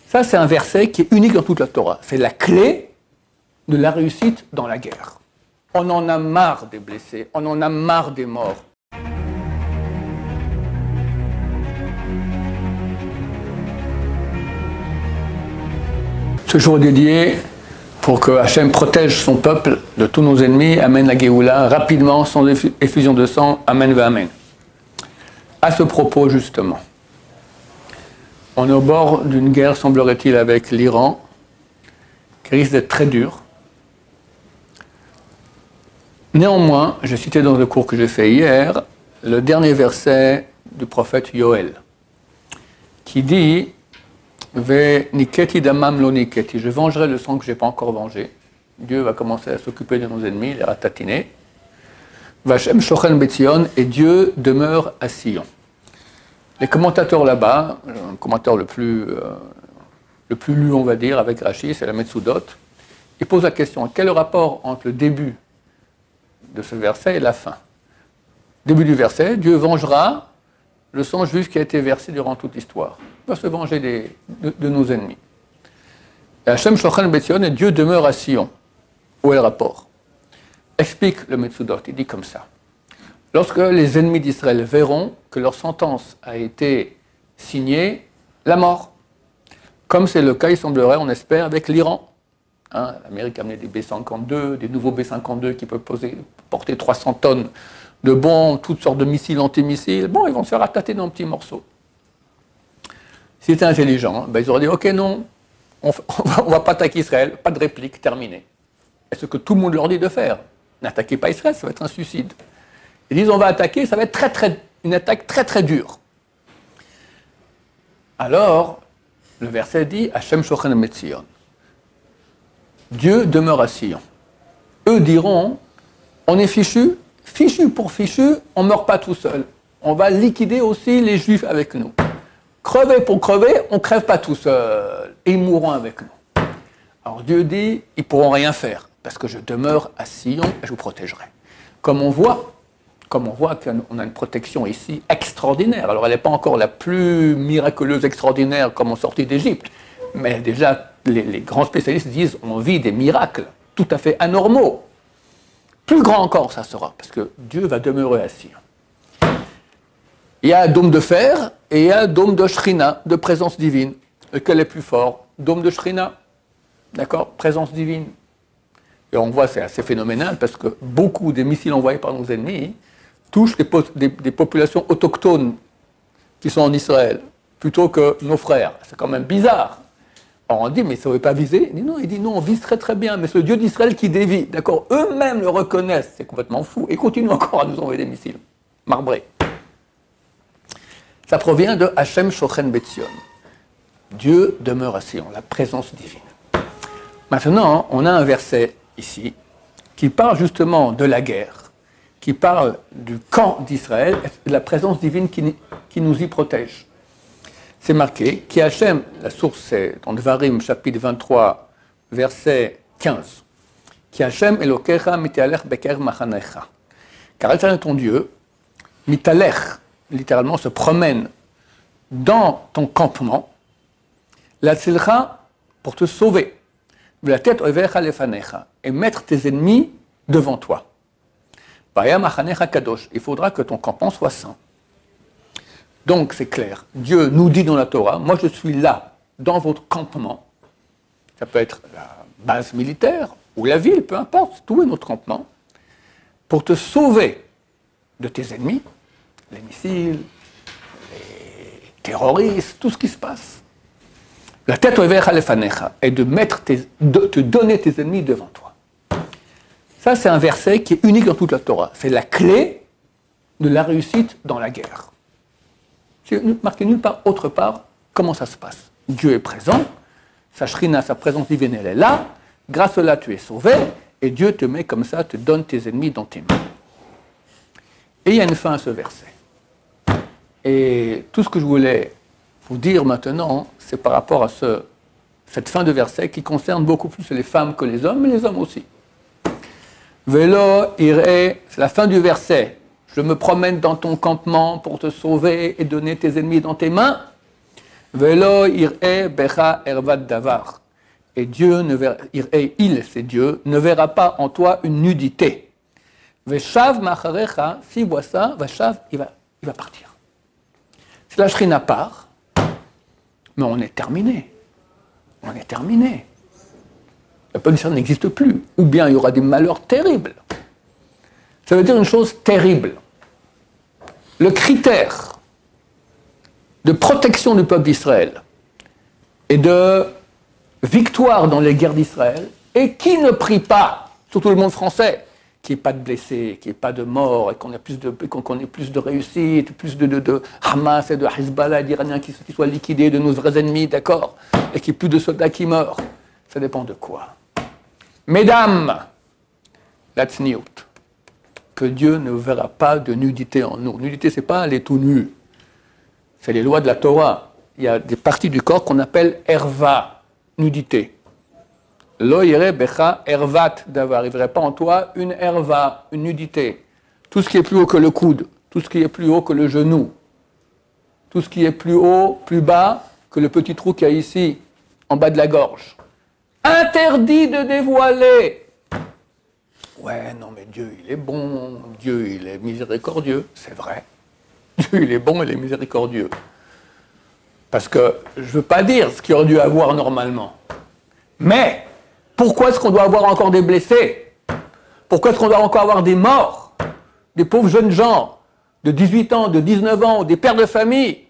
Ça, c'est un verset qui est unique dans toute la Torah. C'est la clé de la réussite dans la guerre. On en a marre des blessés, on en a marre des morts. Ce jour est dédié pour que Hachem protège son peuple de tous nos ennemis, amène la Géoula rapidement, sans effusion de sang, amen va amen. À ce propos, justement, on est au bord d'une guerre, semblerait-il, avec l'Iran, qui risque d'être très dure. Néanmoins, j'ai cité dans le cours que j'ai fait hier, le dernier verset du prophète Yoël, qui dit « Ve niketi damam lo niketi » je vengerai le sang que je n'ai pas encore vengé. Dieu va commencer à s'occuper de nos ennemis, les ratatiner. « Vachem shochen betzion » et Dieu demeure à Sion. Les commentateurs là-bas, le commentateur le plus lu, on va dire, avec Rashi, c'est la Metsudot, il pose la question, quel est le rapport entre le début de ce verset et la fin? Début du verset, Dieu vengera le sang juif qui a été versé durant toute l'histoire. Il va se venger de nos ennemis. Et Hachem Shochen Betzion et Dieu demeure à Sion. Où est le rapport? Explique le Metsudot, il dit comme ça. Lorsque les ennemis d'Israël verront que leur sentence a été signée, la mort. Comme c'est le cas, il semblerait, on espère, avec l'Iran. L'Amérique a amené des B-52, des nouveaux B-52 qui peuvent porter 300 tonnes de bombes, toutes sortes de missiles, antimissiles. Bon, ils vont se faire attaquer dans petits morceaux. S'ils étaient intelligents, ils auraient dit, ok, non, on ne va pas attaquer Israël, pas de réplique, terminé. Et ce que tout le monde leur dit de faire. N'attaquez pas Israël, ça va être un suicide. Ils disent, on va attaquer, ça va être une attaque très très dure. Alors, le verset dit, Hachem Shochen Betzion. Dieu demeure à Sion. Eux diront, on est fichu pour fichu, on ne meurt pas tout seul. On va liquider aussi les Juifs avec nous. Crever pour crever, on ne crève pas tout seul. Et ils mourront avec nous. Alors Dieu dit, ils ne pourront rien faire, parce que je demeure à Sion et je vous protégerai. Comme on voit qu'on a une protection ici extraordinaire. Alors elle n'est pas encore la plus miraculeuse, extraordinaire comme en sortie d'Égypte, mais déjà les grands spécialistes disent on vit des miracles tout à fait anormaux. Plus grand encore ça sera, parce que Dieu va demeurer à Sion. Il y a un dôme de fer et il y a un dôme de Shrina, de présence divine. Lequel est plus fort? Dôme de Shrina, d'accord? Présence divine. Et on voit, c'est assez phénoménal, parce que beaucoup des missiles envoyés par nos ennemis touchent des populations autochtones qui sont en Israël, plutôt que nos frères. C'est quand même bizarre. Alors on dit, mais ça ne veut pas viser? Il dit non, on vise très très bien, mais c'est le Dieu d'Israël qui dévie. D'accord? Eux-mêmes le reconnaissent, c'est complètement fou, et continuent encore à nous envoyer des missiles. Marbrés. Ça provient de Hachem Shochen Betzion. Dieu demeure à Sion, la présence divine. Maintenant, on a un verset ici qui parle justement de la guerre, qui parle du camp d'Israël, de la présence divine qui nous y protège. C'est marqué, qui Hachem, la source c'est dans Devarim, chapitre 23, verset 15. Qui Hachem Elokecha mitalech beker machanecha. Car Hachem est ton Dieu, mitalech, littéralement se promène dans ton campement, la tzilcha pour te sauver, la tête ovecha lefanecha, et mettre tes ennemis devant toi. Il faudra que ton campement soit saint. Donc c'est clair, Dieu nous dit dans la Torah, moi je suis là, dans votre campement. Ça peut être la base militaire ou la ville, peu importe, tout est notre campement, pour te sauver de tes ennemis, les missiles, les terroristes, tout ce qui se passe. La tête ovecha lefanecha, et de te donner tes ennemis devant toi. Ça, c'est un verset qui est unique dans toute la Torah. C'est la clé de la réussite dans la guerre. C'est marqué nulle part, autre part, comment ça se passe. Dieu est présent, sa shrina, sa présence divine, elle est là, grâce à là, tu es sauvé, et Dieu te met comme ça, te donne tes ennemis dans tes mains. Et il y a une fin à ce verset. Et tout ce que je voulais vous dire maintenant, c'est par rapport à cette fin de verset qui concerne beaucoup plus les femmes que les hommes, mais les hommes aussi. Vélo, iré, c'est la fin du verset. Je me promène dans ton campement pour te sauver et donner tes ennemis dans tes mains. Velo ir'e becha ervat davar. Et Dieu ne verra, il, c'est Dieu, ne verra pas en toi une nudité. Veshav macharecha, s'il voit ça, Veshav, il va partir. Si la Shrina part, mais on est terminé. On est terminé. La punition n'existe plus. Ou bien il y aura des malheurs terribles. Ça veut dire une chose terrible. Le critère de protection du peuple d'Israël et de victoire dans les guerres d'Israël, et qui ne prie pas, surtout le monde français, qu'il n'y ait pas de blessés, qu'il n'y ait pas de morts, et qu'on ait plus de réussite, plus de Hamas et de Hezbollah et d'Iraniens qui soient liquidés, de nos vrais ennemis, d'accord, et qu'il n'y ait plus de soldats qui meurent. Ça dépend de quoi? Mesdames, la tzniout, que Dieu ne verra pas de nudité en nous. Nudité, ce n'est pas les tout nus. C'est les lois de la Torah. Il y a des parties du corps qu'on appelle erva, nudité. Lo yere becha ervat davar. Il ne verrait pas en toi une erva, une nudité. Tout ce qui est plus haut que le coude, tout ce qui est plus haut que le genou, tout ce qui est plus haut, plus bas que le petit trou qu'il y a ici, en bas de la gorge. Interdit de dévoiler. Ouais, non, mais Dieu, il est bon, Dieu, il est miséricordieux. C'est vrai. Dieu, il est bon, il est miséricordieux. Parce que je ne veux pas dire ce qu'il aurait dû avoir normalement. Mais, pourquoi est-ce qu'on doit avoir encore des blessés? Pourquoi est-ce qu'on doit encore avoir des morts? Des pauvres jeunes gens de 18 ans, de 19 ans, des pères de famille?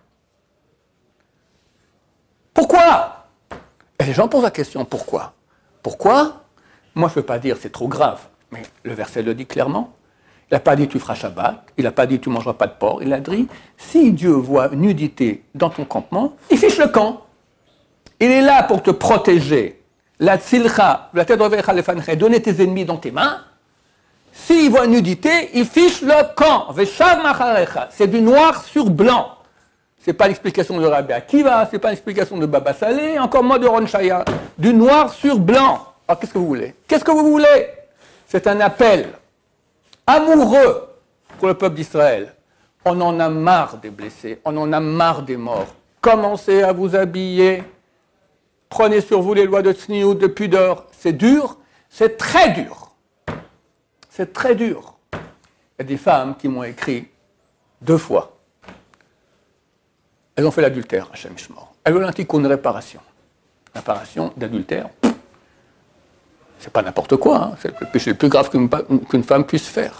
Pourquoi? Et les gens posent la question, pourquoi? Pourquoi? Moi, je ne veux pas dire c'est trop grave, mais le verset le dit clairement. Il n'a pas dit tu feras Shabbat, il n'a pas dit tu ne mangeras pas de porc, il a dit si Dieu voit une nudité dans ton campement, il fiche le camp. Il est là pour te protéger. La tzilcha, la tedrovecha lefancha, donner tes ennemis dans tes mains. S'il voit une nudité, il fiche le camp. Veshav macharecha, c'est du noir sur blanc. Ce n'est pas l'explication de Rabbi Akiva, ce n'est pas l'explication de Baba Saleh, encore moins de Ron Shaya. Du noir sur blanc. Alors qu'est-ce que vous voulez? Qu'est-ce que vous voulez? C'est un appel amoureux pour le peuple d'Israël. On en a marre des blessés, on en a marre des morts. Commencez à vous habiller. Prenez sur vous les lois de tzniout, de pudeur. C'est dur, c'est très dur. C'est très dur. Il y a des femmes qui m'ont écrit 2 fois. Elles ont fait l'adultère, Hachem Ishmor. Elles veulent un tikkun de réparation. Réparation d'adultère, c'est pas n'importe quoi, hein. C'est le péché le plus grave qu'une femme puisse faire.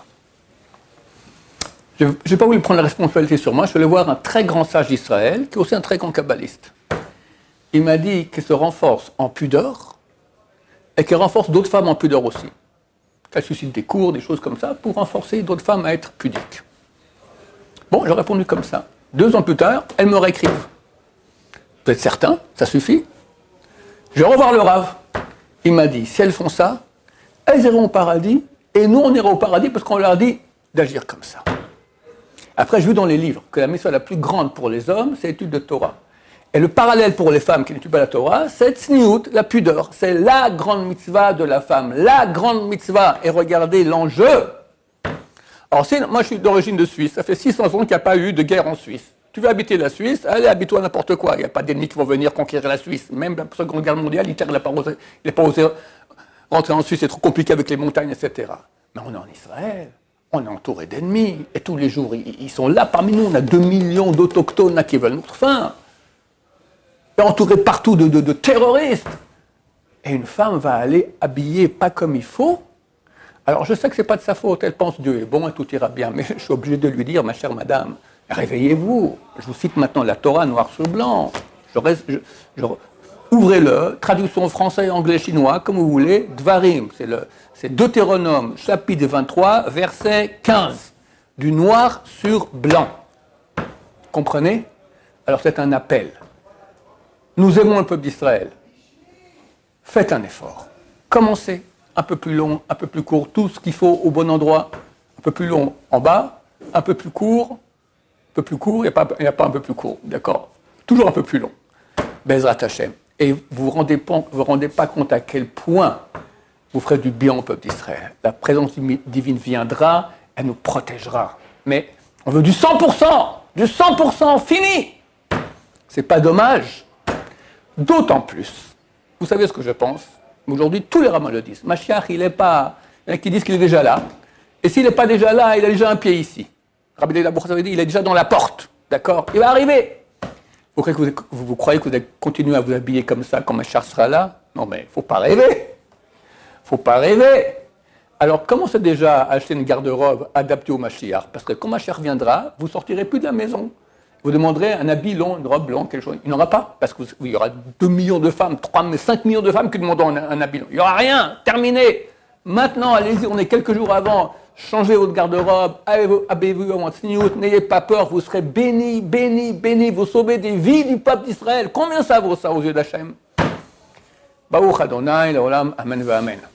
Je n'ai pas voulu prendre la responsabilité sur moi, je suis allé voir un très grand sage d'Israël, qui est aussi un très grand kabbaliste. Il m'a dit qu'elle se renforce en pudeur, et qu'elle renforce d'autres femmes en pudeur aussi. Qu'elle suscite des cours, des choses comme ça, pour renforcer d'autres femmes à être pudiques. Bon, j'ai répondu comme ça. 2 ans plus tard, elles me réécrivent. Vous êtes certain? Ça suffit? Je vais revoir le Rav. Il m'a dit, si elles font ça, elles iront au paradis, et nous, on ira au paradis parce qu'on leur a dit d'agir comme ça. Après, j'ai vu dans les livres que la mitzvah la plus grande pour les hommes, c'est l'étude de Torah. Et le parallèle pour les femmes qui n'étudient pas la Torah, c'est tzniout, la pudeur. C'est la grande mitzvah de la femme, la grande mitzvah. Et regardez l'enjeu. Alors, moi, je suis d'origine de Suisse. Ça fait 600 ans qu'il n'y a pas eu de guerre en Suisse. Tu veux habiter la Suisse, allez, habite-toi n'importe quoi. Il n'y a pas d'ennemis qui vont venir conquérir la Suisse. Même la Seconde Guerre mondiale, Hitler n'a pas osé rentrer en Suisse, c'est trop compliqué avec les montagnes, etc. Mais on est en Israël, on est entouré d'ennemis, et tous les jours, ils sont là parmi nous. On a 2 millions d'autochtones là, qui veulent notre fin. Et entouré partout de terroristes. Et une femme va aller habiller pas comme il faut. Alors je sais que ce n'est pas de sa faute, elle pense Dieu est bon et tout ira bien, mais je suis obligé de lui dire, ma chère madame, réveillez-vous. Je vous cite maintenant la Torah noir sur blanc. Ouvrez-le, traduction français, anglais, chinois, comme vous voulez. Dvarim, c'est Deutéronome, chapitre 23, verset 15. Du noir sur blanc. Comprenez? Alors c'est un appel. Nous aimons le peuple d'Israël. Faites un effort. Commencez. Un peu plus long, un peu plus court, tout ce qu'il faut au bon endroit. Un peu plus long en bas, un peu plus court, il n'y a pas un peu plus court, d'accord? Toujours un peu plus long. Bezrat Hashem. Et vous vous rendez pas compte à quel point vous ferez du bien au peuple d'Israël. La présence divine viendra, elle nous protégera. Mais on veut du 100%, fini. C'est pas dommage. D'autant plus, vous savez ce que je pense, aujourd'hui tous les rabbins le disent, Mashiach, il n'est pas, il y en a qui disent qu'il est déjà là, et s'il n'est pas déjà là, il a déjà un pied ici. Rabbi Leila Boursa dit, il est déjà dans la porte, d'accord? Il va arriver. Vous croyez que vous allez continuer à vous habiller comme ça quand Mashiach sera là? Non mais, il ne faut pas rêver. Il ne faut pas rêver. Alors, commencez déjà à acheter une garde-robe adaptée au Mashiach, parce que quand Mashiach viendra, vous ne sortirez plus de la maison. Vous demanderez un habit long, une robe longue, quelque chose. Il n'y en aura pas, parce qu'il y aura 2 millions de femmes, 5 millions de femmes qui demanderont un habit long. Il n'y aura rien, terminé. Maintenant, allez-y, on est quelques jours avant, changez votre garde-robe, habillez-vous en tsniout, n'ayez pas peur, vous serez bénis, bénis, bénis, vous sauvez des vies du peuple d'Israël. Combien ça vaut ça aux yeux d'Hachem? Baruch Adonai, l'olam, amen, amen.